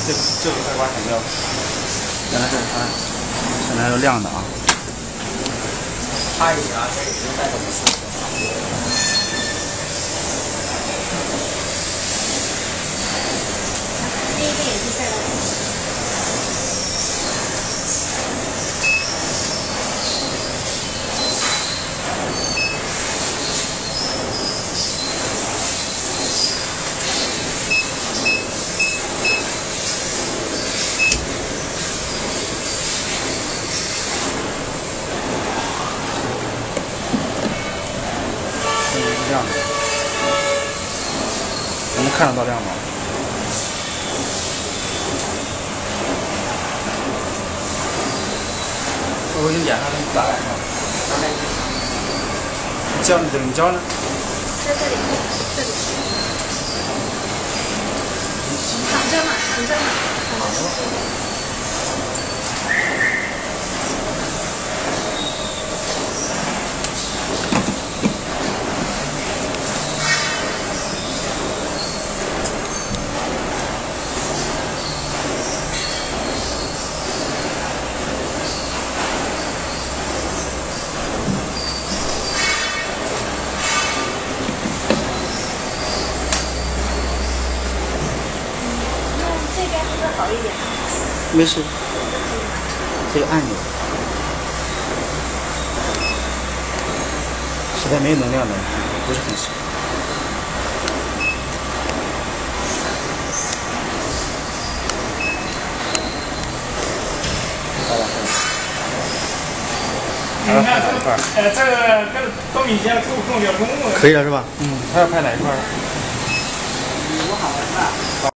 这个开关闪掉，原来这是它，现在要亮的啊。 差一点啊，这也能带动不错。 第一个眼睛再来。 亮的，我们看得到亮吗？我给你点上，你打开是吧？胶你胶呢？ 在这里，这里。躺着嘛，躺着嘛，躺着。 这边是不是好一点？ 没事，可以按钮。实在没能量的，不是很行。 你看这个跟多米线更比较中了。 可以了是吧？嗯，还要拍哪一块？ 我好像是。